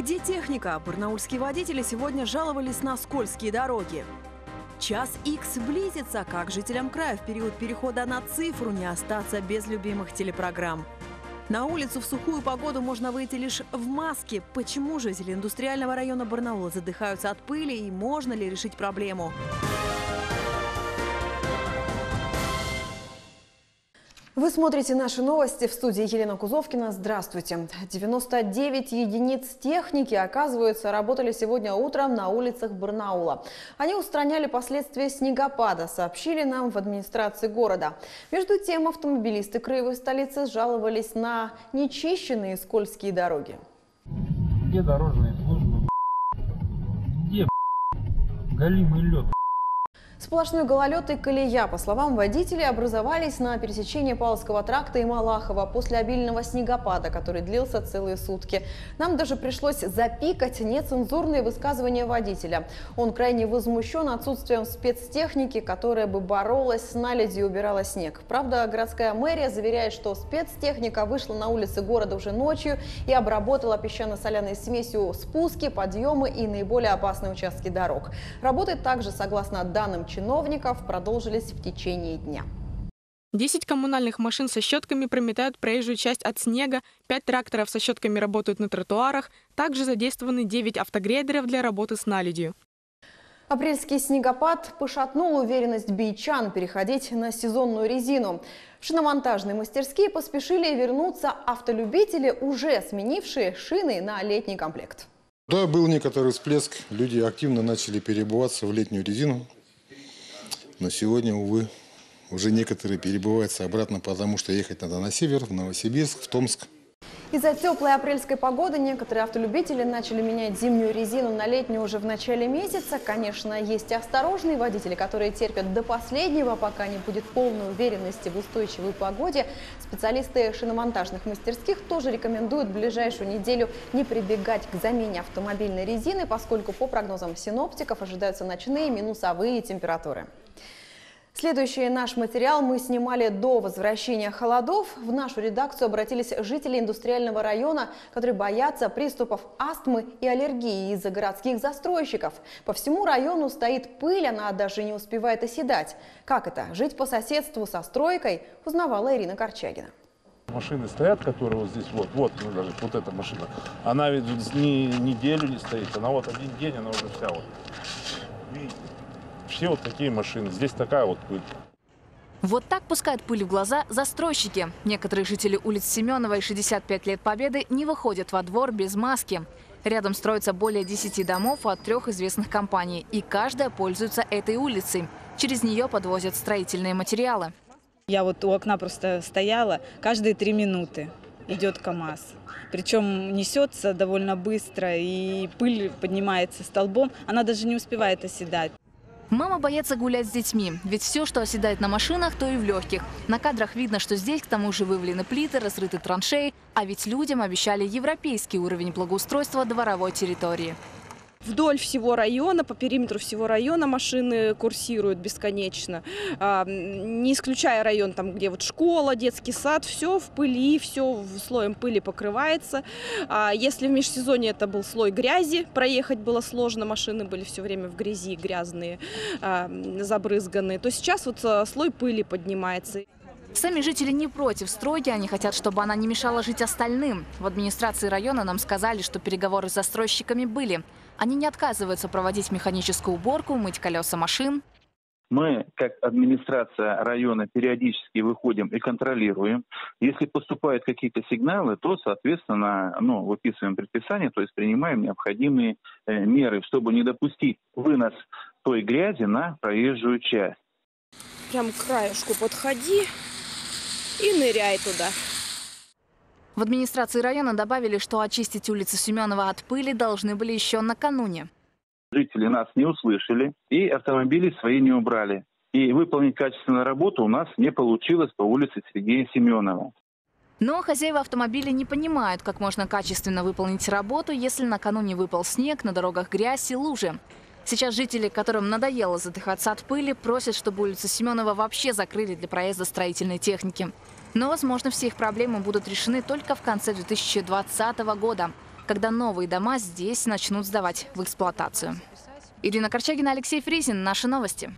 Где техника? Барнаульские водители сегодня жаловались на скользкие дороги. Час Икс близится. Как жителям края в период перехода на цифру не остаться без любимых телепрограмм? На улицу в сухую погоду можно выйти лишь в маске. Почему жители индустриального района Барнаула задыхаются от пыли и можно ли решить проблему? Вы смотрите наши новости. В студии Елена Кузовкина. Здравствуйте. 99 единиц техники, оказывается, работали сегодня утром на улицах Барнаула. Они устраняли последствия снегопада, сообщили нам в администрации города. Между тем, автомобилисты краевой столицы жаловались на нечищенные скользкие дороги. Где дорожные службы? Где галимый лед? Сплошной гололед и колея, по словам водителей, образовались на пересечении Павловского тракта и Малахова после обильного снегопада, который длился целые сутки. Нам даже пришлось запикать нецензурные высказывания водителя. Он крайне возмущен отсутствием спецтехники, которая бы боролась с наледью и убирала снег. Правда, городская мэрия заверяет, что спецтехника вышла на улицы города уже ночью и обработала песчано-соляной смесью спуски, подъемы и наиболее опасные участки дорог. Работы также, согласно данным чиновников, продолжились в течение дня. 10 коммунальных машин со щетками прометают проезжую часть от снега, 5 тракторов со щетками работают на тротуарах, также задействованы 9 автогрейдеров для работы с наледью. Апрельский снегопад пошатнул уверенность бичан переходить на сезонную резину. В шиномонтажные мастерские поспешили вернуться автолюбители, уже сменившие шины на летний комплект. Да, был некоторый всплеск. Люди активно начали переобуваться в летнюю резину. Но сегодня, увы, уже некоторые перебываются обратно, потому что ехать надо на север, в Новосибирск, в Томск. Из-за теплой апрельской погоды некоторые автолюбители начали менять зимнюю резину на летнюю уже в начале месяца. Конечно, есть и осторожные водители, которые терпят до последнего, пока не будет полной уверенности в устойчивой погоде. Специалисты шиномонтажных мастерских тоже рекомендуют в ближайшую неделю не прибегать к замене автомобильной резины, поскольку по прогнозам синоптиков ожидаются ночные минусовые температуры. Следующий наш материал мы снимали до возвращения холодов. В нашу редакцию обратились жители индустриального района, которые боятся приступов астмы и аллергии из-за городских застройщиков. По всему району стоит пыль, она даже не успевает оседать. Как это – жить по соседству со стройкой, узнавала Ирина Корчагина. Машины стоят, которые вот здесь, вот эта машина. Она ведь неделю не стоит, она вот один день, она уже вся вот. Видите? Все вот такие машины. Здесь такая вот пыль. Вот так пускают пыль в глаза застройщики. Некоторые жители улиц Семенова и 65 лет Победы не выходят во двор без маски. Рядом строится более 10 домов от 3 известных компаний. И каждая пользуется этой улицей. Через нее подвозят строительные материалы. Я вот у окна просто стояла, каждые 3 минуты идет КАМАЗ. Причем несется довольно быстро, и пыль поднимается столбом. Она даже не успевает оседать. Мама боится гулять с детьми, ведь все, что оседает на машинах, то и в легких. На кадрах видно, что здесь к тому же вывалены плиты, разрыты траншеи, а ведь людям обещали европейский уровень благоустройства дворовой территории. Вдоль всего района, по периметру всего района машины курсируют бесконечно, не исключая район, там, где вот школа, детский сад, все в пыли, все слоем пыли покрывается. Если в межсезонье это был слой грязи, проехать было сложно, машины были все время в грязи, грязные, забрызганные, то сейчас вот слой пыли поднимается. Сами жители не против стройки, они хотят, чтобы она не мешала жить остальным. В администрации района нам сказали, что переговоры с застройщиками были. Они не отказываются проводить механическую уборку, мыть колеса машин. Мы, как администрация района, периодически выходим и контролируем. Если поступают какие-то сигналы, то, соответственно, выписываем предписание, то есть принимаем необходимые меры, чтобы не допустить вынос той грязи на проезжую часть. Прям к краешку подходи и ныряй туда. В администрации района добавили, что очистить улицу Семенова от пыли должны были еще накануне. Жители нас не услышали и автомобили свои не убрали. И выполнить качественную работу у нас не получилось по улице Сергея Семенова. Но хозяева автомобилей не понимают, как можно качественно выполнить работу, если накануне выпал снег, на дорогах грязь и лужи. Сейчас жители, которым надоело задыхаться от пыли, просят, чтобы улицу Семенова вообще закрыли для проезда строительной техники. Но, возможно, все их проблемы будут решены только в конце 2020 года. когда новые дома здесь начнут сдавать в эксплуатацию. Ирина Корчагина, Алексей Фризин. Наши новости.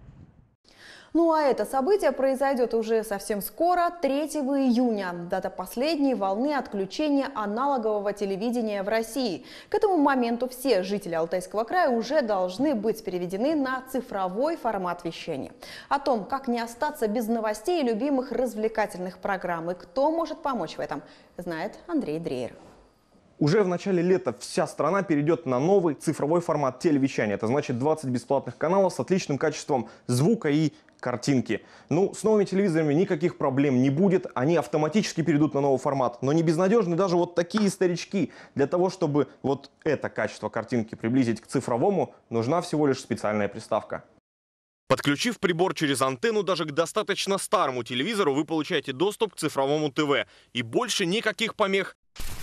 Ну а это событие произойдет уже совсем скоро, 3 июня. Дата последней волны отключения аналогового телевидения в России. К этому моменту все жители Алтайского края уже должны быть переведены на цифровой формат вещания. О том, как не остаться без новостей и любимых развлекательных программ и кто может помочь в этом, знает Андрей Дрейер. Уже в начале лета вся страна перейдет на новый цифровой формат телевещания. Это значит 20 бесплатных каналов с отличным качеством звука и картинки. Ну, с новыми телевизорами никаких проблем не будет. Они автоматически перейдут на новый формат. Но не безнадежны даже вот такие старички. Для того, чтобы вот это качество картинки приблизить к цифровому, нужна всего лишь специальная приставка. Подключив прибор через антенну даже к достаточно старому телевизору, вы получаете доступ к цифровому ТВ. И больше никаких помех.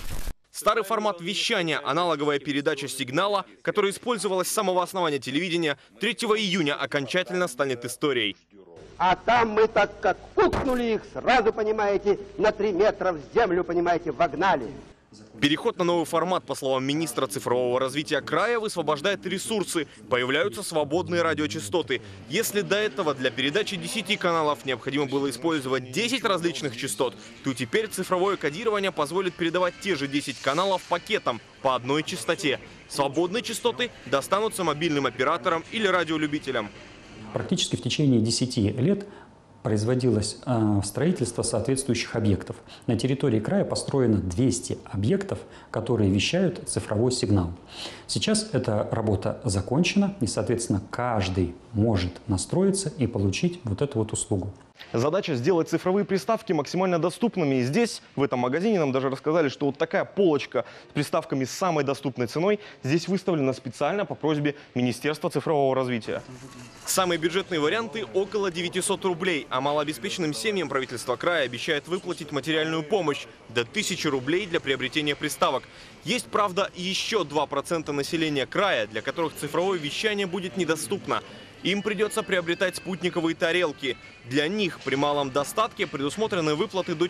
Старый формат вещания, аналоговая передача сигнала, которая использовалась с самого основания телевидения, 3 июня окончательно станет историей. А там мы так как пукнули их, сразу, понимаете, на 3 метра в землю, понимаете, вогнали. Переход на новый формат, по словам министра цифрового развития края, высвобождает ресурсы. Появляются свободные радиочастоты. Если до этого для передачи 10 каналов необходимо было использовать 10 различных частот, то теперь цифровое кодирование позволит передавать те же 10 каналов пакетом по одной частоте. Свободные частоты достанутся мобильным операторам или радиолюбителям. Практически в течение 10 лет производилось строительство соответствующих объектов. На территории края построено 200 объектов, которые вещают цифровой сигнал. Сейчас эта работа закончена, и, соответственно, каждый может настроиться и получить вот эту вот услугу. Задача сделать цифровые приставки максимально доступными. И здесь, в этом магазине, нам даже рассказали, что вот такая полочка с приставками с самой доступной ценой здесь выставлена специально по просьбе Министерства цифрового развития. Самые бюджетные варианты – около 900 рублей, а малообеспеченным семьям правительство края обещает выплатить материальную помощь – до 1000 рублей для приобретения приставок. Есть, правда, еще 2% населения края, для которых цифровое вещание будет недоступно. Им придется приобретать спутниковые тарелки. Для них при малом достатке предусмотрены выплаты до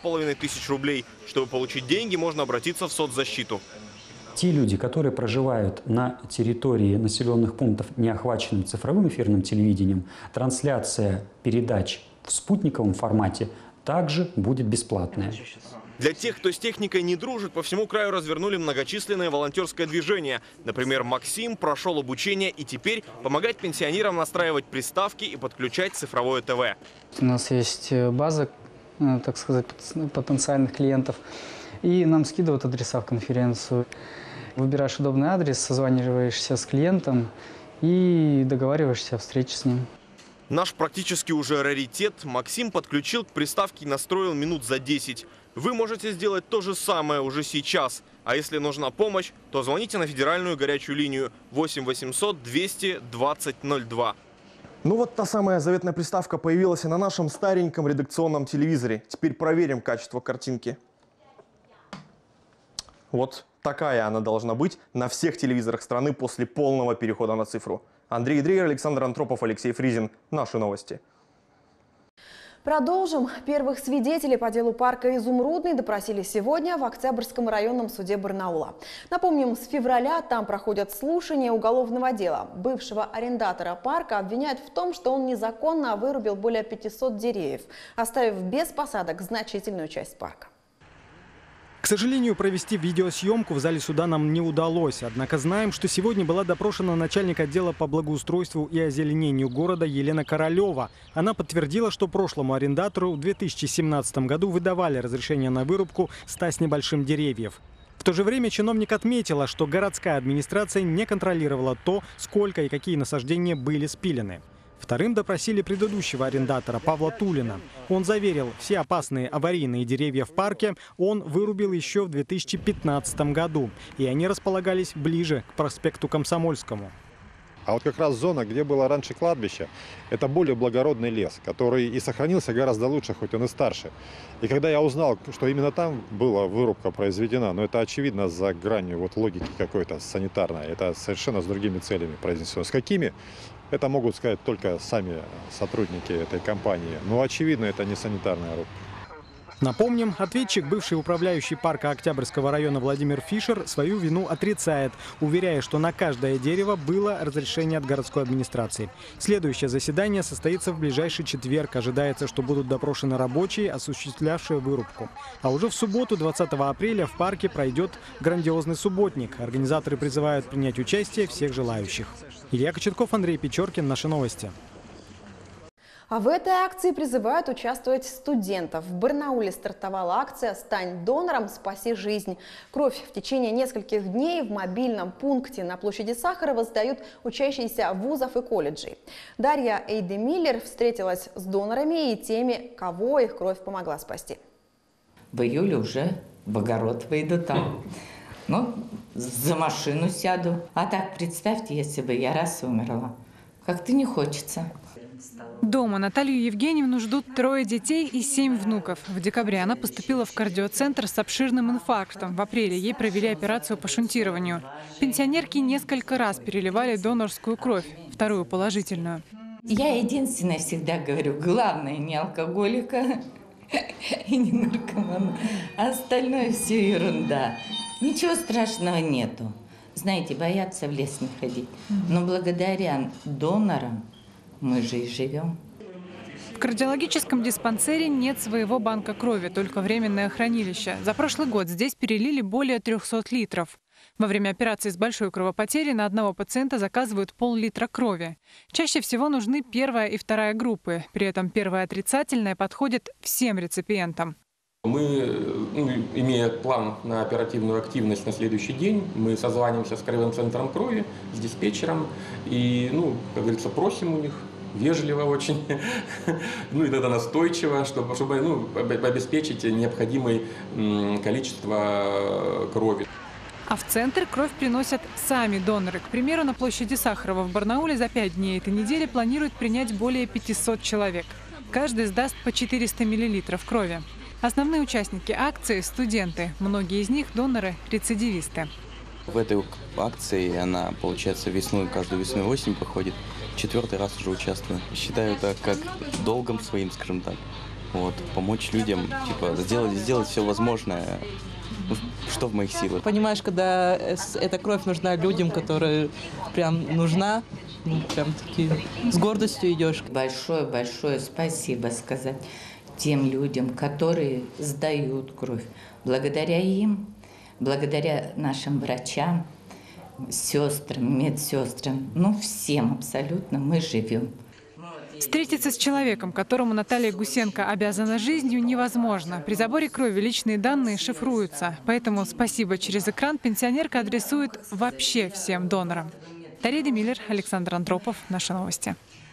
4500 рублей. Чтобы получить деньги, можно обратиться в соцзащиту. Те люди, которые проживают на территории населенных пунктов, не охваченным цифровым эфирным телевидением, трансляция передач в спутниковом формате также будет бесплатная. Для тех, кто с техникой не дружит, по всему краю развернули многочисленное волонтерское движение. Например, Максим прошел обучение и теперь помогает пенсионерам настраивать приставки и подключать цифровое ТВ. У нас есть база, так сказать, потенциальных клиентов, и нам скидывают адреса в конференцию. Выбираешь удобный адрес, созваниваешься с клиентом и договариваешься о встрече с ним. Наш практически уже раритет Максим подключил к приставке и настроил минут за 10. Вы можете сделать то же самое уже сейчас. А если нужна помощь, то звоните на федеральную горячую линию 8 800 200 20 02. Ну вот та самая заветная приставка появилась и на нашем стареньком редакционном телевизоре. Теперь проверим качество картинки. Вот такая она должна быть на всех телевизорах страны после полного перехода на цифру. Андрей Дрейер, Александр Антропов, Алексей Фризин. Наши новости. Продолжим. Первых свидетелей по делу парка «Изумрудный» допросили сегодня в Октябрьском районном суде Барнаула. Напомним, с февраля там проходят слушания уголовного дела. Бывшего арендатора парка обвиняют в том, что он незаконно вырубил более 500 деревьев, оставив без посадок значительную часть парка. К сожалению, провести видеосъемку в зале суда нам не удалось. Однако знаем, что сегодня была допрошена начальник отдела по благоустройству и озеленению города Елена Королева. Она подтвердила, что прошлому арендатору в 2017 году выдавали разрешение на вырубку 100 с небольшим деревьев. В то же время чиновник отметила, что городская администрация не контролировала то, сколько и какие насаждения были спилены. Вторым допросили предыдущего арендатора Павла Тулина. Он заверил, все опасные аварийные деревья в парке он вырубил еще в 2015 году. И они располагались ближе к проспекту Комсомольскому. А вот как раз зона, где было раньше кладбище, это более благородный лес, который и сохранился гораздо лучше, хоть он и старше. И когда я узнал, что именно там была вырубка произведена, но это очевидно за гранью вот логики какой-то санитарной, это совершенно с другими целями произнесено. С какими? Это могут сказать только сами сотрудники этой компании. Но очевидно, это не санитарная рубка. Напомним, ответчик, бывший управляющий парка Октябрьского района Владимир Фишер, свою вину отрицает, уверяя, что на каждое дерево было разрешение от городской администрации. Следующее заседание состоится в ближайший четверг. Ожидается, что будут допрошены рабочие, осуществлявшие вырубку. А уже в субботу, 20 апреля, в парке пройдет грандиозный субботник. Организаторы призывают принять участие всех желающих. Илья Кочетков, Андрей Печоркин. Наши новости. А в этой акции призывают участвовать студентов. В Барнауле стартовала акция «Стань донором, спаси жизнь». Кровь в течение нескольких дней в мобильном пункте на площади Сахарова сдают учащиеся вузов и колледжей. Дарья Эйдемиллер встретилась с донорами и теми, кого их кровь помогла спасти. В июле уже в огород выйду там. Ну, за машину сяду. А так, представьте, если бы я раз умерла. Как-то не хочется. Дома Наталью Евгеньевну ждут 3 детей и 7 внуков. В декабре она поступила в кардиоцентр с обширным инфарктом. В апреле ей провели операцию по шунтированию. Пенсионерки несколько раз переливали донорскую кровь, вторую положительную. Я единственное всегда говорю, главное не алкоголика и не наркомана, а остальное все ерунда. Ничего страшного нету. Знаете, боятся в лес не ходить. Но благодаря донорам мы же и живем. В кардиологическом диспансере нет своего банка крови, только временное хранилище. За прошлый год здесь перелили более 300 литров. Во время операции с большой кровопотерей на одного пациента заказывают пол-литра крови. Чаще всего нужны 1-я и 2-я группы. При этом 1-я отрицательная подходит всем реципиентам. Мы, имея план на оперативную активность на следующий день, мы созваниваемся с краевым центром крови, с диспетчером и, как говорится, просим у них вежливо очень, и тогда настойчиво, чтобы обеспечить необходимое количество крови. А в центр кровь приносят сами доноры. К примеру, на площади Сахарова в Барнауле за 5 дней этой недели планируют принять более 500 человек. Каждый сдаст по 400 мл крови. Основные участники акции – студенты. Многие из них – доноры-рецидивисты. В этой акции она, получается, весной, каждую весну и осень проходит. 4-й раз уже участвую. Считаю это как долгом своим, скажем так. Помочь людям, сделать все возможное, что в моих силах. Понимаешь, когда эта кровь нужна людям, которые прям нужна, прям таки с гордостью идешь. Большое спасибо сказать тем людям, которые сдают кровь. Благодаря им, благодаря нашим врачам, сестрам, медсестрам, всем абсолютно мы живем. Встретиться с человеком, которому Наталья Гусенко обязана жизнью, невозможно. При заборе крови личные данные шифруются. Поэтому спасибо через экран пенсионерка адресует вообще всем донорам. Дарья Эйдемиллер, Александр Андропов. Наши новости.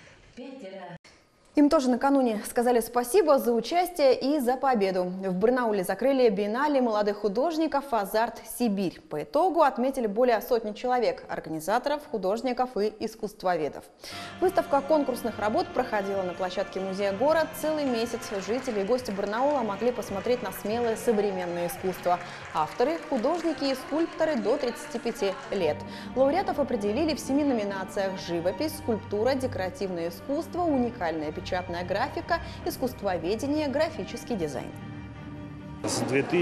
Им тоже накануне сказали спасибо за участие и за победу. В Барнауле закрыли биеннале молодых художников «Азарт Сибирь». По итогу отметили более сотни человек – организаторов, художников и искусствоведов. Выставка конкурсных работ проходила на площадке музея «Город» целый месяц. Жители и гости Барнаула могли посмотреть на смелое современное искусство. Авторы – художники и скульпторы до 35 лет. Лауреатов определили в 7 номинациях: живопись, скульптура, декоративное искусство, уникальная печатная графика, искусствоведение, графический дизайн. С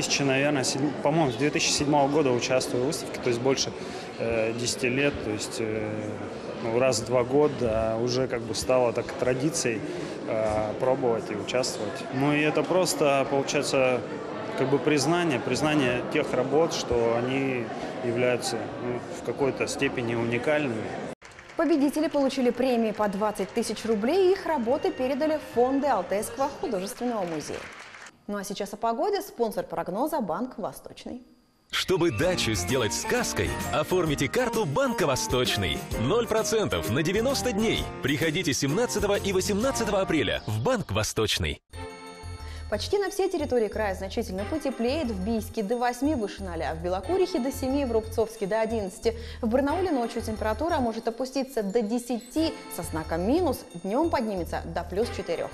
2007 года участвую в выставке, то есть больше 10 лет, то есть раз в 2 года уже стало так традицией пробовать и участвовать. И это просто, получается, признание тех работ, что они являются в какой-то степени уникальными. Победители получили премии по 20 тысяч рублей, и их работы передали в фонды Алтайского художественного музея. Ну а сейчас о погоде. Спонсор прогноза – Банк Восточный. Чтобы дачу сделать сказкой, оформите карту Банка Восточный. 0% на 90 дней. Приходите 17 и 18 апреля в Банк Восточный. Почти на всей территории края значительно потеплеет. В Бийске до 8 выше 0, в Белокурихе до 7, в Рубцовске до 11. В Барнауле ночью температура может опуститься до 10 со знаком минус, днем поднимется до +4.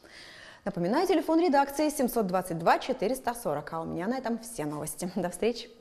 Напоминаю, телефон редакции 722 440. А у меня на этом все новости. До встречи.